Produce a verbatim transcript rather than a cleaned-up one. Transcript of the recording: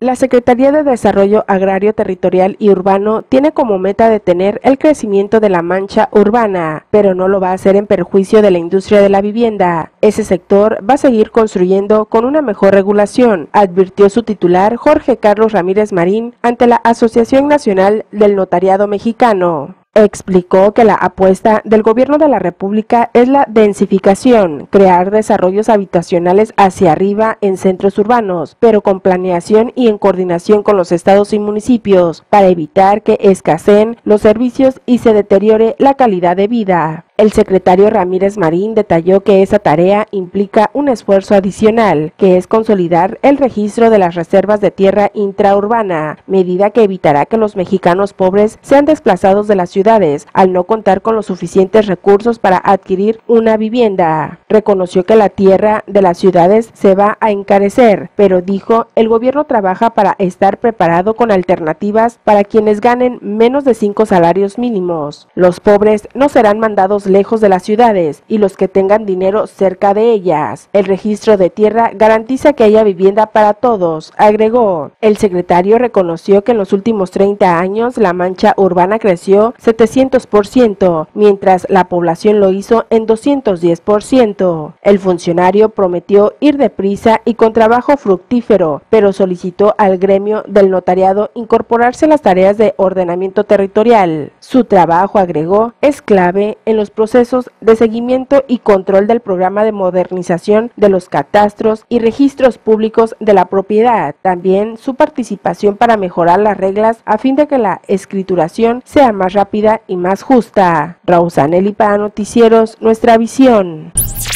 La Secretaría de Desarrollo Agrario, Territorial y Urbano tiene como meta detener el crecimiento de la mancha urbana, pero no lo va a hacer en perjuicio de la industria de la vivienda. Ese sector va a seguir construyendo con una mejor regulación, advirtió su titular Jorge Carlos Ramírez Marín ante la Asociación Nacional del Notariado Mexicano. Explicó que la apuesta del gobierno de la República es la densificación, crear desarrollos habitacionales hacia arriba en centros urbanos, pero con planeación y en coordinación con los estados y municipios, para evitar que escaseen los servicios y se deteriore la calidad de vida. El secretario Ramírez Marín detalló que esa tarea implica un esfuerzo adicional, que es consolidar el registro de las reservas de tierra intraurbana, medida que evitará que los mexicanos pobres sean desplazados de las ciudades al no contar con los suficientes recursos para adquirir una vivienda. Reconoció que la tierra de las ciudades se va a encarecer, pero dijo, el gobierno trabaja para estar preparado con alternativas para quienes ganen menos de cinco salarios mínimos. Los pobres no serán mandados lejos de las ciudades y los que tengan dinero cerca de ellas. El registro de tierra garantiza que haya vivienda para todos, agregó. El secretario reconoció que en los últimos treinta años la mancha urbana creció setecientos por ciento, mientras la población lo hizo en doscientos diez por ciento. El funcionario prometió ir deprisa y con trabajo fructífero, pero solicitó al gremio del notariado incorporarse a las tareas de ordenamiento territorial. Su trabajo, agregó, es clave en los procesos de seguimiento y control del programa de modernización de los catastros y registros públicos de la propiedad. También su participación para mejorar las reglas a fin de que la escrituración sea más rápida y más justa. Raúl Zanelli para Noticieros Nuestra Visión.